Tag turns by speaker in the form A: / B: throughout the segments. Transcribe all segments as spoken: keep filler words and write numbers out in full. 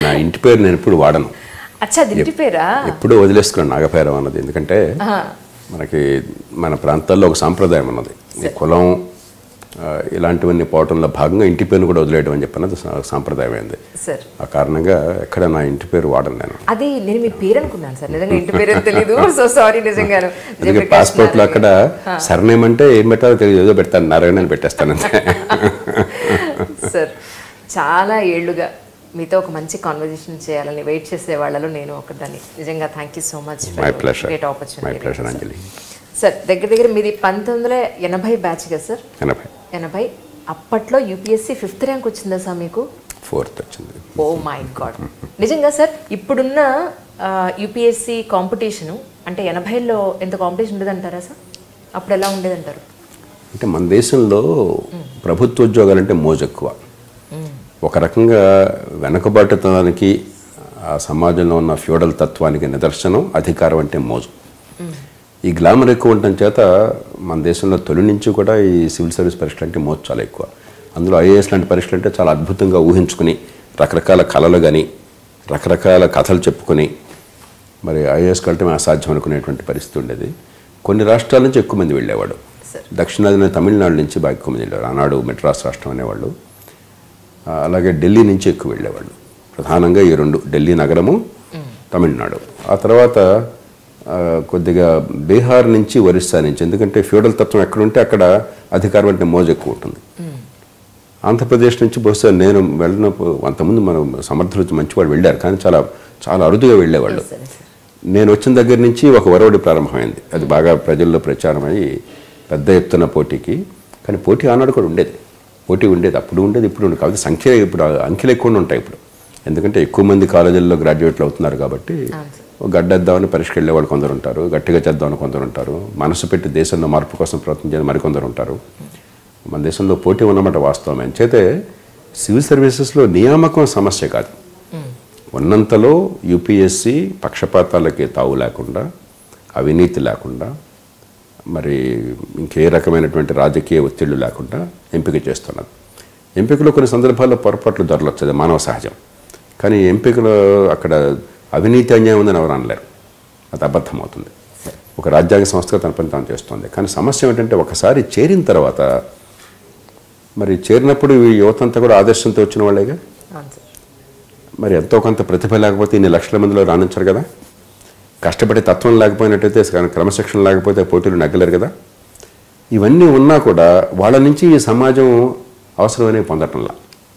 A: నా ఇంటి పేరు నేను ఎప్పుడు వాడను.
B: అచ్చా, ఇంటి పేరా?
A: ఎప్పుడు వదిలేసుకున్నాను నాగభైరవ అన్నది. ఎందుకంటే మనకి మన ప్రాంతాల్లో ఒక సాంప్రదాయం ఉన్నది, ఈ కులం ఇలాంటివన్నీ పోవటంలో భాగంగా ఇంటి పేరును కూడా వదిలేయడం అని చెప్పినది సాంప్రదాయం అయింది. ఆ కారణంగా ఎక్కడ నా ఇంటి పేరు వాడను నేను.
B: అది నేను మీ పేరు అనుకున్నాను సార్, నిజంగా ఇంటి పేరు తెలియదు. సో సారీ నిజంగా.
A: పాస్పోర్ట్ లో అక్కడ సర్నేమ్ అంటే ఏం పెట్టాలో తెలియదు, ఏదో పెడతాను, నారాయణ అని పెట్టేస్తాను అంతే.
B: సార్ చాలా ఏళ్ళుగా మీతో ఒక మంచి కాన్వర్జేషన్ చేయాలని వెయిట్ చేసే వాళ్ళలో నేను ఒకదాన్ని. నిజంగా thank you so much.
A: My pleasure.
B: Great opportunity.
A: My pleasure Anjali.
B: Sir దగ్గర దగ్గర మీది పంతొమ్మిది వందల ఎనభై బ్యాచ్ కదా సార్?
A: ఎనభై
B: ఎనభై అప్పట్లో యూపీఎస్సీ ఫిఫ్త్ ర్యాంక్ వచ్చిందా సార్ మీకు?
A: ఫోర్త్ వచ్చింది.
B: Oh my god. నిజంగా సార్ ఇప్పుడున్న యూపీఎస్సీ కాంపిటీషను అంటే ఎనభైలో ఎంత కాంపిటీషన్ ఉండేదంటారా సార్? అప్పుడు ఎలా ఉండేదంటారు?
A: అంటే మన దేశంలో ప్రభుత్వ ఉద్యోగాలు అంటే మోజు ఎక్కువ. ఒక రకంగా వెనకబాటుతనానికి ఆ సమాజంలో ఉన్న ఫ్యూడల్ తత్వానికి నిదర్శనం అధికారం అంటే మోజు. ఈ గ్లామర్ ఎక్కువ ఉండటం చేత మన దేశంలో తొలి నుంచి కూడా ఈ సివిల్ సర్వీస్ పరీక్షలు అంటే మోజు చాలా ఎక్కువ. అందులో ఐఏఎస్ లాంటి పరీక్షలు అంటే చాలా అద్భుతంగా ఊహించుకుని రకరకాల కళలు కానీ రకరకాల కథలు చెప్పుకొని మరి ఐఏఎస్ కలటమే అసాధ్యం అనుకునేటువంటి పరిస్థితి ఉండేది. కొన్ని రాష్ట్రాల నుంచి ఎక్కువ మంది వెళ్ళేవాడు. దక్షిణాదిన తమిళనాడు నుంచి బాగా ఎక్కువ మంది వెళ్ళేవాడు. ఆనాడు మెడ్రాస్ రాష్ట్రం అనేవాళ్ళు. అలాగే ఢిల్లీ నుంచి ఎక్కువ వెళ్ళేవాళ్ళు. ప్రధానంగా ఈ రెండు, ఢిల్లీ నగరము, తమిళనాడు. ఆ తర్వాత కొద్దిగా బీహార్ నుంచి, ఒరిస్సా నుంచి, ఎందుకంటే ఫ్యూడల్ తత్వం ఎక్కడుంటే అక్కడ అధికారం అంటే మోజు ఎక్కువ ఉంటుంది. ఆంధ్రప్రదేశ్ నుంచి బహుశా నేను వెళ్ళినప్పుడు అంతకుముందు మనం సమర్థులు మంచివాడు వెళ్ళారు, కానీ చాలా చాలా అరుదుగా వెళ్ళేవాళ్ళు. నేను వచ్చిన దగ్గర నుంచి ఒక ఒరవడి ప్రారంభమైంది. అది బాగా ప్రజల్లో ప్రచారమై పెద్ద ఎత్తున పోటీకి. కానీ పోటీ ఆనాడు కూడా ఉండేది, పోటీ ఉండేది, అప్పుడు ఉండేది, ఇప్పుడు ఉండేది. కాబట్టి సంఖ్య ఇప్పుడు అంకెలు ఎక్కువ ఉంటాయి ఇప్పుడు, ఎందుకంటే ఎక్కువ మంది కాలేజీల్లో గ్రాడ్యుయేట్లు అవుతున్నారు కాబట్టి. గడ్డేద్దామని పరీక్షకు వెళ్ళేవాళ్ళు కొందరు ఉంటారు, గట్టిగా చేద్దామని కొందరు ఉంటారు, మనసు పెట్టి దేశంలో మార్పు కోసం ప్రయత్నం చేయని మరికొందరు ఉంటారు. మన దేశంలో పోటీ ఉన్నమాట వాస్తవమే. అంచేతే సివిల్ సర్వీసెస్లో నియామకం సమస్య కాదు. ఉన్నంతలో యూపీఎస్సీ పక్షపాతాలకి తావు లేకుండా, అవినీతి లేకుండా, మరి ఇంకే రకమైనటువంటి రాజకీయ ఒత్తిళ్లు లేకుండా ఎంపిక చేస్తున్నది. ఎంపికలో కొన్ని సందర్భాల్లో పొరపాట్లు దొరలొచ్చేది, మానవ సహజం. కానీ ఎంపికలో అక్కడ అవినీతి అన్యాయం ఉందని ఎవరు అనలేరు, అది అబద్ధం అవుతుంది. ఒక రాజ్యాంగ సంస్థగా తన పని తాను చేస్తుంది. కానీ సమస్య ఏంటంటే ఒకసారి చేరిన తర్వాత మరి చేరినప్పుడు ఈ యువతంతా కూడా ఆదర్శంతో వచ్చిన వాళ్ళేగా. మరి ఎంతో కొంత ప్రతిభ లేకపోతే ఇన్ని లక్షల మందిలో రాణించరు కదా. కష్టపడే తత్వం లేకపోయినట్టయితే, క్రమశిక్షణ లేకపోతే పోటీలు నగ్గలేరు కదా. ఇవన్నీ ఉన్నా కూడా వాళ్ళ నుంచి ఈ సమాజం అవసరమనే పొందటంలా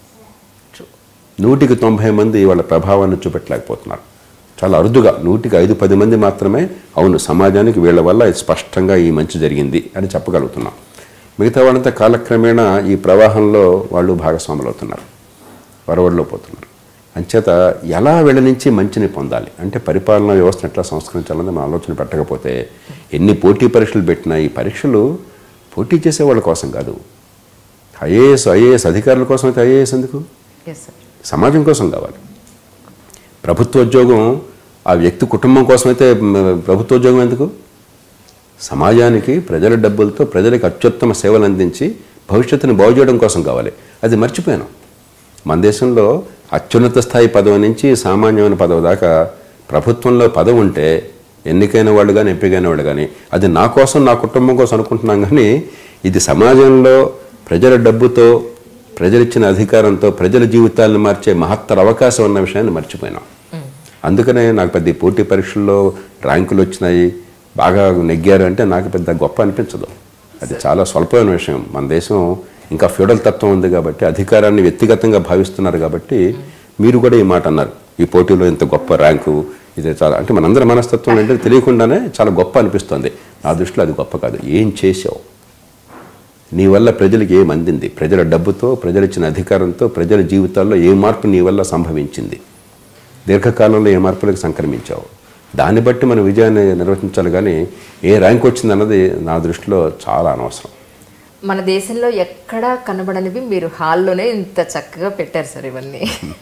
A: నూటికి తొంభై మంది వాళ్ళ ప్రభావాన్ని చూపెట్టలేకపోతున్నారు. చాలా అరుదుగా నూటికి ఐదు పది మంది మాత్రమే అవును సమాజానికి వీళ్ళ వల్ల స్పష్టంగా ఈ మంచి జరిగింది అని చెప్పగలుగుతున్నాం. మిగతా వాళ్ళంతా కాలక్రమేణా ఈ ప్రవాహంలో వాళ్ళు భాగస్వాములు అవుతున్నారు, వరవడిలో పోతున్నారు. అంచేత ఎలా వీళ్ళ నుంచి మంచిని పొందాలి అంటే పరిపాలనా వ్యవస్థను ఎట్లా సంస్కరించాలని మన ఆలోచన పెట్టకపోతే ఎన్ని పోటీ పరీక్షలు పెట్టినా ఈ పరీక్షలు పోటీ చేసే వాళ్ళ కోసం కాదు. ఐఏఎస్ ఐఏఎస్ అధికారుల కోసం అయితే ఐఏఎస్ ఎందుకు, సమాజం కోసం కావాలి. ప్రభుత్వ ఉద్యోగం ఆ వ్యక్తి కుటుంబం కోసం అయితే ప్రభుత్వ ఉద్యోగం ఎందుకు, సమాజానికి ప్రజల డబ్బులతో ప్రజలకు అత్యుత్తమ సేవలు అందించి భవిష్యత్తుని బాగు చేయడం కోసం కావాలి. అది మర్చిపోయాను. మన దేశంలో అత్యున్నత స్థాయి పదవి నుంచి సామాన్యమైన పదవి దాకా ప్రభుత్వంలో పదవి ఉంటే ఎన్నికైన వాళ్ళు కానీ ఎంపికైన వాళ్ళు కానీ అది నా కోసం నా కుటుంబం కోసం అనుకుంటున్నాం. కానీ ఇది సమాజంలో ప్రజల డబ్బుతో ప్రజలిచ్చిన అధికారంతో ప్రజల జీవితాలను మార్చే మహత్తర అవకాశం ఉన్న విషయాన్ని మర్చిపోయినాం. అందుకనే నాకు పెద్ద పోటీ పరీక్షల్లో ర్యాంకులు వచ్చినాయి, బాగా నెగ్గారు అంటే నాకు పెద్ద గొప్ప అనిపించదు. అది చాలా స్వల్పమైన విషయం. మన దేశం ఇంకా ఫ్యూడల్ తత్వం ఉంది కాబట్టి అధికారాన్ని వ్యక్తిగతంగా భావిస్తున్నారు కాబట్టి మీరు కూడా ఈ మాట అన్నారు, ఈ పోటీలో ఇంత గొప్ప ర్యాంకు ఇది చాలా అంటే మనందరి మనస్తత్వం అంటే తెలియకుండానే చాలా గొప్ప అనిపిస్తుంది. నా దృష్టిలో అది గొప్ప కాదు. ఏం చేసావు, నీ వల్ల ప్రజలకు ఏం అందింది, ప్రజల డబ్బుతో ప్రజలు ఇచ్చిన అధికారంతో ప్రజల జీవితాల్లో ఏ మార్పు నీ వల్ల సంభవించింది, దీర్ఘకాలంలో ఏ మార్పులకు సంక్రమించావు, దాన్ని బట్టి మన విజయాన్ని నిర్వచించాలి. కానీ ఏ ర్యాంక్ వచ్చింది అన్నది నా దృష్టిలో చాలా అనవసరం.
B: మన దేశంలో ఎక్కడా కనబడనివి మీరు హాల్లోనే ఇంత చక్కగా పెట్టారు సార్ ఇవన్నీ.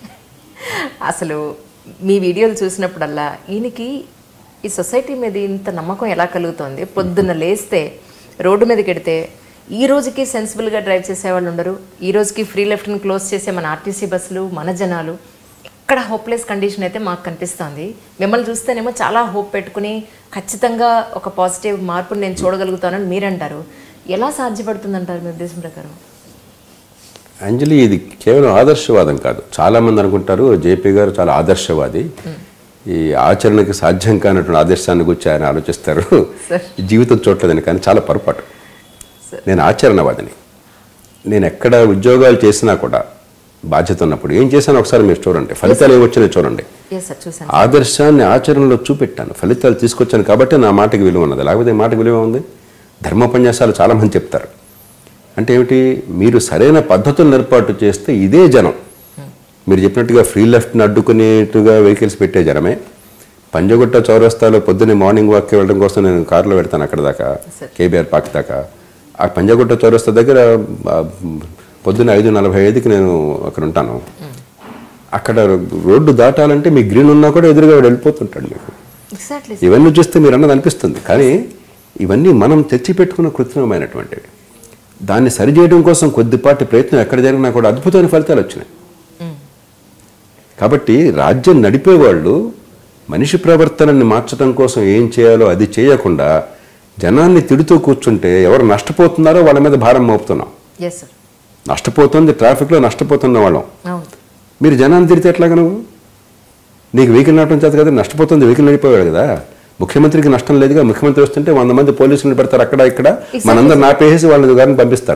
B: అసలు మీ వీడియోలు చూసినప్పుడల్లా ఈయనకి ఈ సొసైటీ మీద ఇంత నమ్మకం ఎలా కలుగుతుంది? పొద్దున్న లేస్తే రోడ్డు మీదకి వెడితే ఈ రోజుకి సెన్సిబుల్గా డ్రైవ్ చేసేవాళ్ళు ఉండరు, ఈ రోజుకి ఫ్రీ లెఫ్ట్ని క్లోజ్ చేసే మన ఆర్టీసీ బస్సులు, మన జనాలు ఎక్కడ హోప్లెస్ కండిషన్ అయితే మాకు కనిపిస్తుంది. మిమ్మల్ని చూస్తేనేమో చాలా హోప్ పెట్టుకుని ఖచ్చితంగా ఒక పాజిటివ్ మార్పుని నేను చూడగలుగుతానని మీరంటారు. ఎలా సాధ్యపడుతుందంటారు మీ ఉద్దేశం ప్రకారం?
A: అంజలి, ఇది కేవలం ఆదర్శవాదం కాదు. చాలామంది అనుకుంటారు జేపీ గారు చాలా ఆదర్శవాది, ఈ ఆచరణకి సాధ్యం కానటువంటి ఆదర్శాన్ని గురించి ఆయన ఆలోచిస్తారు, జీవితం చూడలేదని. కానీ చాలా పొరపాటు. నేను ఆచరణవాదిని. నేను ఎక్కడ ఉద్యోగాలు చేసినా కూడా బాధ్యత ఉన్నప్పుడు ఏం చేశాను ఒకసారి మీరు చూడండి, ఫలితాలు ఏమొచ్చినాయో చూడండి. ఆదర్శాన్ని ఆచరణలో చూపెట్టాను, ఫలితాలు తీసుకొచ్చాను కాబట్టి నా మాటకి విలువ ఉన్నది. లేకపోతే మాటకి విలువ ఉంది. ధర్మోపన్యాసాలు చాలామంది చెప్తారు. అంటే ఏమిటి, మీరు సరైన పద్ధతులను ఏర్పాటు చేస్తే ఇదే జనం. మీరు చెప్పినట్టుగా ఫ్రీ లెఫ్ట్ని అడ్డుకునేట్టుగా వెహికల్స్ పెట్టే జనమే. పంజగుట్ట చౌరస్తాలో పొద్దున్నే మార్నింగ్ వాక్కి వెళ్ళడం కోసం నేను కారులో పెడతాను అక్కడ దాకా, కేబీఆర్ పార్క్ దాకా. ఆ పంజగుట్ట చౌరస్తా దగ్గర పొద్దున్న ఐదు నలభై ఐదుకి నేను అక్కడ ఉంటాను. అక్కడ రోడ్డు దాటాలంటే మీ గ్రీన్ ఉన్నా కూడా ఎదురుగా వాడు వెళ్ళిపోతుంటాడు మీకు. ఇవన్నీ చూస్తే మీరు అన్నది అనిపిస్తుంది. కానీ ఇవన్నీ మనం తెచ్చిపెట్టుకున్న కృత్రిమమైనటువంటివి. దాన్ని సరిచేయడం కోసం కొద్దిపాటి ప్రయత్నం ఎక్కడ జరిగినా కూడా అద్భుతమైన ఫలితాలు వచ్చినాయి. కాబట్టి రాజ్యం నడిపేవాళ్ళు మనిషి ప్రవర్తనని మార్చడం కోసం ఏం చేయాలో అది చేయకుండా జనాన్ని తిడుతూ కూర్చుంటే ఎవరు నష్టపోతున్నారో వాళ్ళ మీద భారం మోపుతున్నాం. నష్టపోతుంది ట్రాఫిక్లో నష్టపోతున్న వాళ్ళం. మీరు జనాన్ని తిడితే ఎట్లాగా? నువ్వు నీకు వెహికల్ నడపడం చేత కదా, నష్టపోతుంది వెహికల్ నడిపోయాడు కదా. ముఖ్యమంత్రికి నష్టం లేదుగా. ముఖ్యమంత్రి వస్తుంటే వంద మంది పోలీసులు పెడతారు అక్కడ ఇక్కడ, మనందరూ నాపేసి వాళ్ళ గారిని పంపిస్తారు.